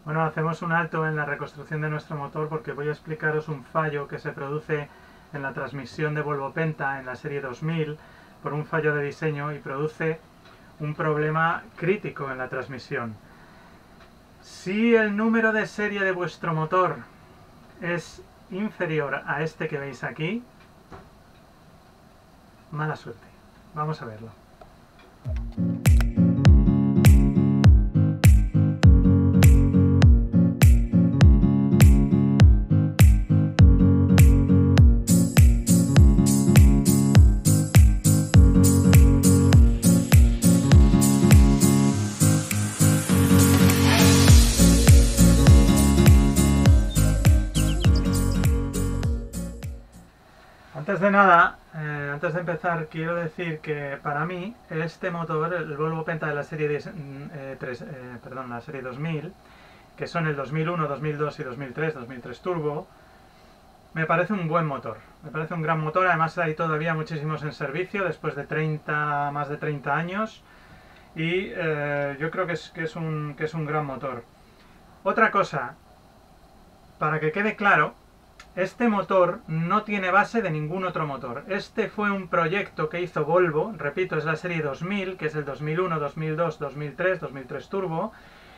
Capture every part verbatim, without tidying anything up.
Bueno, hacemos un alto en la reconstrucción de nuestro motor porque voy a explicaros un fallo que se produce en la transmisión de Volvo Penta en la serie dos mil por un fallo de diseño y produce un problema crítico en la transmisión. Si el número de serie de vuestro motor es inferior a este que veis aquí, mala suerte. Vamos a verlo. Antes de nada, eh, antes de empezar, quiero decir que para mí este motor, el Volvo Penta de la serie, diez, eh, tres, eh, perdón, la serie dos mil, que son el dos mil uno, dos mil dos y dos mil tres, dos mil tres Turbo, me parece un buen motor, me parece un gran motor. Además hay todavía muchísimos en servicio después de treinta, más de treinta años, y eh, yo creo que es, que, es un, que es un gran motor. Otra cosa, para que quede claro, este motor no tiene base de ningún otro motor. Este fue un proyecto que hizo Volvo, repito, es la serie dos mil, que es el dos mil uno, dos mil dos, dos mil tres, dos mil tres Turbo,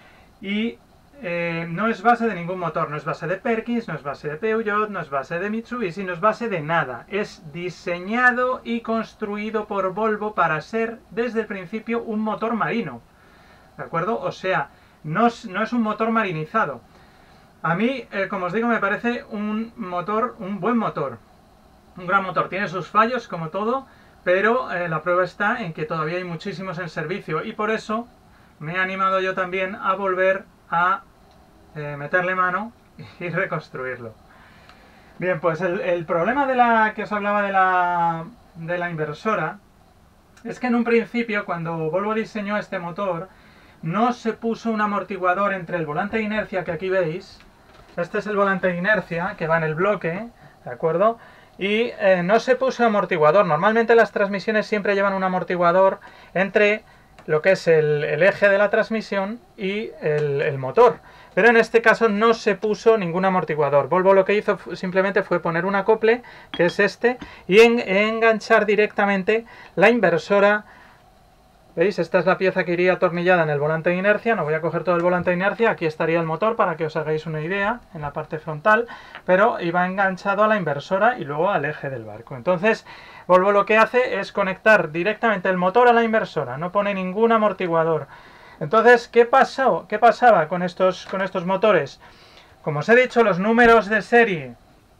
y eh, no es base de ningún motor, no es base de Perkins, no es base de Peugeot, no es base de Mitsubishi, no es base de nada. Es diseñado y construido por Volvo para ser desde el principio un motor marino, ¿de acuerdo? O sea, no es, no es un motor marinizado. A mí, eh, como os digo, me parece un motor, un buen motor, un gran motor. Tiene sus fallos, como todo, pero eh, la prueba está en que todavía hay muchísimos en servicio y por eso me he animado yo también a volver a eh, meterle mano y reconstruirlo. Bien, pues el, el problema de la que os hablaba de la, de la inversora es que en un principio, cuando Volvo diseñó este motor, no se puso un amortiguador entre el volante de inercia que aquí veis. Este es el volante de inercia que va en el bloque, ¿de acuerdo? Y eh, no se puso amortiguador. Normalmente las transmisiones siempre llevan un amortiguador entre lo que es el, el eje de la transmisión y el, el motor. Pero en este caso no se puso ningún amortiguador. Volvo lo que hizo simplemente fue poner un acople, que es este, y en, enganchar directamente la inversora. ¿Veis? Esta es la pieza que iría atornillada en el volante de inercia. No voy a coger todo el volante de inercia. Aquí estaría el motor para que os hagáis una idea en la parte frontal. Pero iba enganchado a la inversora y luego al eje del barco. Entonces, Volvo lo que hace es conectar directamente el motor a la inversora. No pone ningún amortiguador. Entonces, ¿qué pasó? ¿Qué pasaba con estos, con estos motores? Como os he dicho, los números de serie...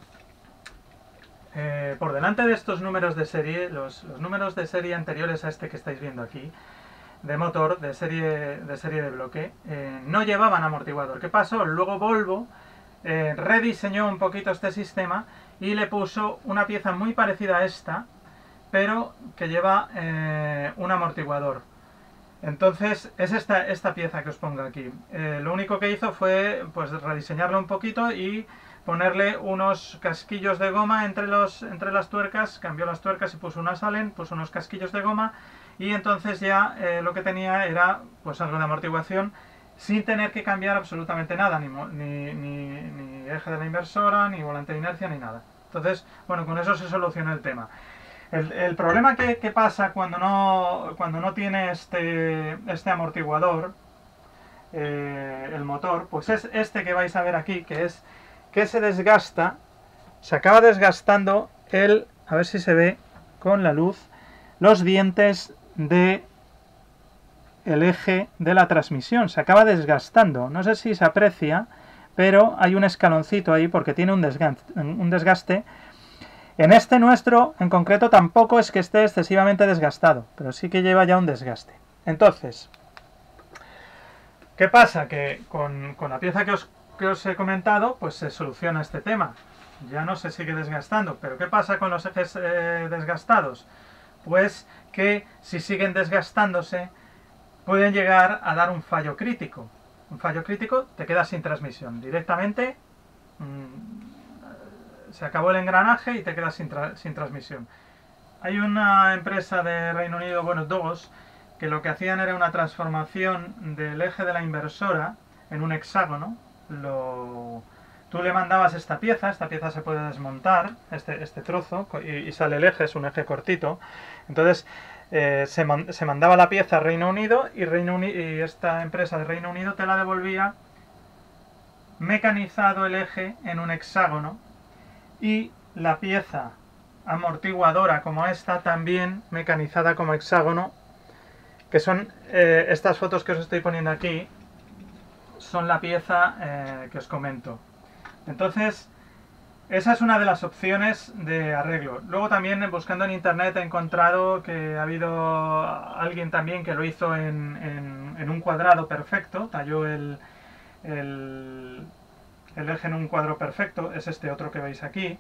Eh, por delante de estos números de serie, los, los números de serie anteriores a este que estáis viendo aquí, de motor, de serie de, serie de bloque, eh, no llevaban amortiguador. ¿Qué pasó? Luego Volvo eh, rediseñó un poquito este sistema y le puso una pieza muy parecida a esta, pero que lleva eh, un amortiguador. Entonces es esta, esta pieza que os pongo aquí. Eh, lo único que hizo fue pues rediseñarlo un poquito y ponerle unos casquillos de goma entre, los, entre las tuercas, cambió las tuercas y puso unas Allen, puso unos casquillos de goma y entonces ya eh, lo que tenía era pues algo de amortiguación sin tener que cambiar absolutamente nada, ni, ni, ni, ni eje de la inversora, ni volante de inercia, ni nada. Entonces, bueno, con eso se solucionó el tema. El, el problema que, que pasa cuando no, cuando no tiene este, este amortiguador, eh, el motor, pues es este que vais a ver aquí, que es que se desgasta, se acaba desgastando el, a ver si se ve con la luz, los dientes de el eje de la transmisión, se acaba desgastando, no sé si se aprecia, pero hay un escaloncito ahí porque tiene un desgaste, un desgaste. En este nuestro, en concreto, tampoco es que esté excesivamente desgastado, pero sí que lleva ya un desgaste. Entonces, ¿qué pasa? Que con, con la pieza que os que os he comentado, pues se soluciona este tema. Ya no se sigue desgastando. Pero ¿qué pasa con los ejes eh, desgastados? Pues que si siguen desgastándose, pueden llegar a dar un fallo crítico. Un fallo crítico, te quedas sin transmisión. Directamente mmm, se acabó el engranaje y te quedas sin, tra sin transmisión. Hay una empresa de Reino Unido, bueno, dos, que lo que hacían era una transformación del eje de la inversora en un hexágono, lo... tú le mandabas esta pieza, esta pieza se puede desmontar, este, este trozo, y, y sale el eje, es un eje cortito. Entonces eh, se, man, se mandaba la pieza a Reino Unido y, Reino Uni y esta empresa de Reino Unido te la devolvía mecanizado el eje en un hexágono, y la pieza amortiguadora como esta también mecanizada como hexágono, que son eh, estas fotos que os estoy poniendo aquí, son la pieza eh, que os comento. Entonces, esa es una de las opciones de arreglo. Luego también, buscando en internet, he encontrado que ha habido alguien también que lo hizo en, en, en un cuadrado perfecto, talló el, el, el eje en un cuadro perfecto, es este otro que veis aquí.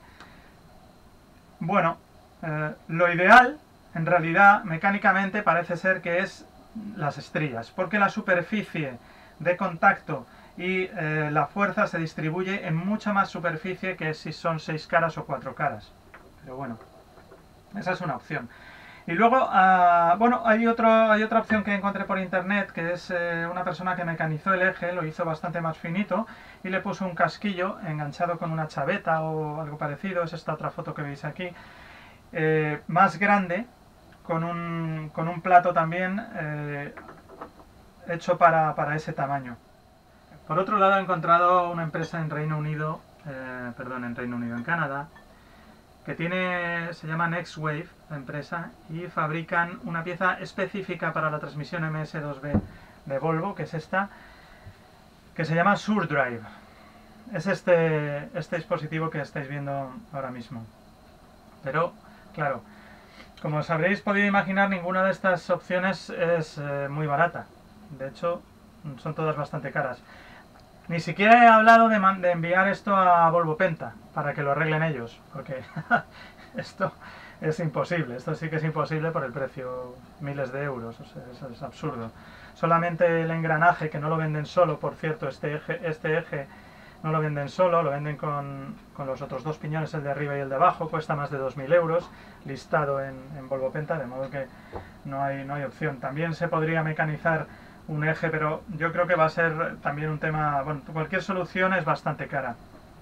Bueno, eh, lo ideal, en realidad, mecánicamente parece ser que es las estrías, porque la superficie de contacto y eh, la fuerza se distribuye en mucha más superficie que si son seis caras o cuatro caras. Pero bueno, esa es una opción. Y luego, uh, bueno, hay, otro, hay otra opción que encontré por internet, que es eh, una persona que mecanizó el eje, lo hizo bastante más finito y le puso un casquillo enganchado con una chaveta o algo parecido, es esta otra foto que veis aquí, eh, más grande, con un, con un plato también eh, hecho para, para ese tamaño. Por otro lado, he encontrado una empresa en Reino Unido, eh, perdón, en Reino Unido, en Canadá, que tiene, se llama Nextwave, la empresa, y fabrican una pieza específica para la transmisión M S dos B de Volvo, que es esta, que se llama SureDrive. Es este, este dispositivo que estáis viendo ahora mismo. Pero, claro, como os habréis podido imaginar, ninguna de estas opciones es eh, muy barata. De hecho, son todas bastante caras. Ni siquiera he hablado de, de enviar esto a Volvo Penta para que lo arreglen ellos, porque esto es imposible, esto sí que es imposible por el precio, miles de euros, o sea, eso es absurdo. Solamente el engranaje, que no lo venden solo, por cierto, este eje, este eje no lo venden solo, lo venden con, con los otros dos piñones, el de arriba y el de abajo, cuesta más de dos mil euros, listado en, en Volvo Penta, de modo que no hay, no hay opción. También se podría mecanizar un eje, pero yo creo que va a ser también un tema, bueno, cualquier solución es bastante cara.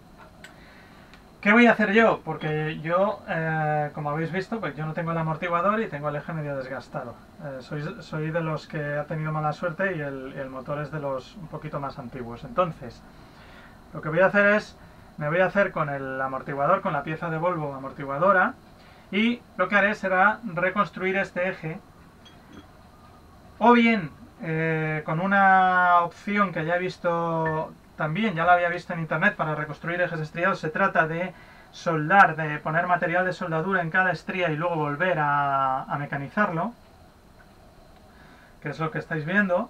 ¿Qué voy a hacer yo? Porque yo, eh, como habéis visto, pues yo no tengo el amortiguador y tengo el eje medio desgastado. Eh, soy, soy de los que ha tenido mala suerte y el, el motor es de los un poquito más antiguos. Entonces, lo que voy a hacer es, me voy a hacer con el amortiguador, con la pieza de Volvo amortiguadora, y lo que haré será reconstruir este eje, o bien Eh, con una opción que ya he visto también, ya la había visto en internet para reconstruir ejes estriados. Se trata de soldar, de poner material de soldadura en cada estría y luego volver a, a mecanizarlo, que es lo que estáis viendo.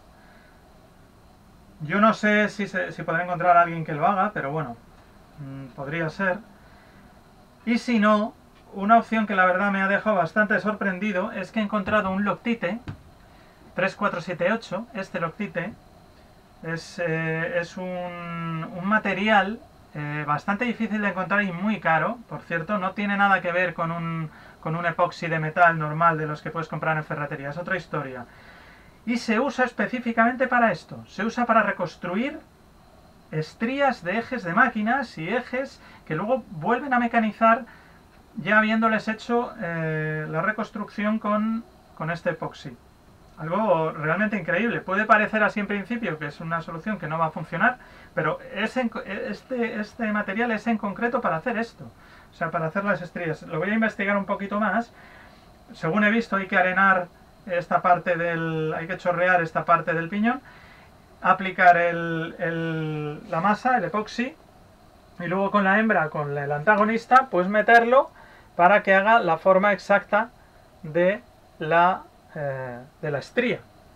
Yo no sé si, se, si podré encontrar a alguien que lo haga, pero bueno, mmm, podría ser. Y si no, una opción que la verdad me ha dejado bastante sorprendido es que he encontrado un Loctite tres cuatro siete ocho, este Loctite, es, eh, es un, un material eh, bastante difícil de encontrar y muy caro, por cierto, no tiene nada que ver con un, con un epoxi de metal normal de los que puedes comprar en ferretería, es otra historia. Y se usa específicamente para esto, se usa para reconstruir estrías de ejes de máquinas y ejes que luego vuelven a mecanizar ya habiéndoles hecho eh, la reconstrucción con, con este epoxi. Algo realmente increíble. Puede parecer así en principio que es una solución que no va a funcionar, pero es en, este, este material es en concreto para hacer esto. O sea, para hacer las estrías. Lo voy a investigar un poquito más. Según he visto, hay que arenar esta parte del... hay que chorrear esta parte del piñón, aplicar el, el, la masa, el epoxi, y luego con la hembra, con el antagonista, pues meterlo para que haga la forma exacta de la... Eh, de la estría.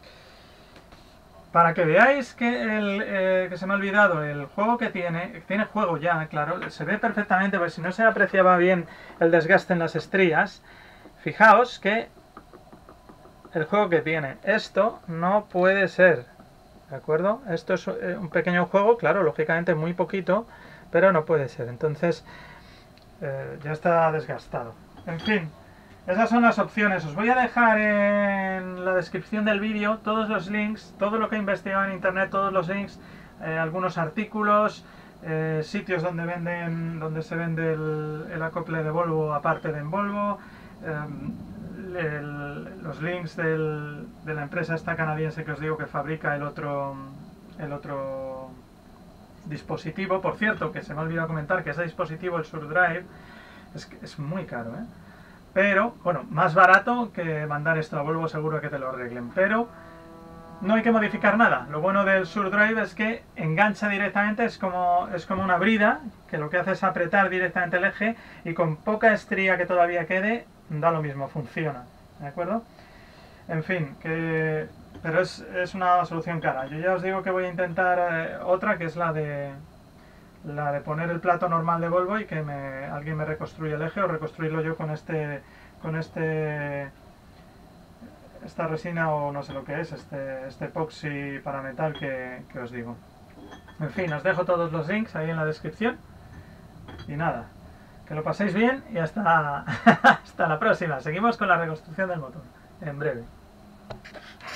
Para que veáis que, el, eh, que se me ha olvidado el juego que tiene, tiene juego ya, claro, se ve perfectamente, pues si no se apreciaba bien el desgaste en las estrías, fijaos que el juego que tiene, esto no puede ser, ¿de acuerdo? Esto es un pequeño juego, claro, lógicamente muy poquito, pero no puede ser, entonces eh, ya está desgastado. En fin, esas son las opciones. Os voy a dejar en la descripción del vídeo todos los links, todo lo que he investigado en internet, todos los links eh, algunos artículos, eh, sitios donde venden, donde se vende el, el acople de Volvo aparte de en Volvo, eh, el, los links del, de la empresa esta canadiense que os digo que fabrica el otro, el otro dispositivo. Por cierto, que se me ha olvidado comentar que ese dispositivo, el SurDrive, es, es muy caro, ¿eh? Pero, bueno, más barato que mandar esto a Volvo, seguro que te lo arreglen, pero no hay que modificar nada. Lo bueno del SurDrive es que engancha directamente, es como, es como una brida, que lo que hace es apretar directamente el eje y con poca estría que todavía quede, da lo mismo, funciona, ¿de acuerdo? En fin, que... pero es, es una solución cara. Yo ya os digo que voy a intentar eh, otra, que es la de la de poner el plato normal de Volvo y que me, alguien me reconstruya el eje, o reconstruirlo yo con este con este esta resina, o no sé lo que es, este, este epoxi para metal que, que os digo. En fin, os dejo todos los links ahí en la descripción y nada, que lo paséis bien y hasta, hasta la próxima. Seguimos con la reconstrucción del motor en breve.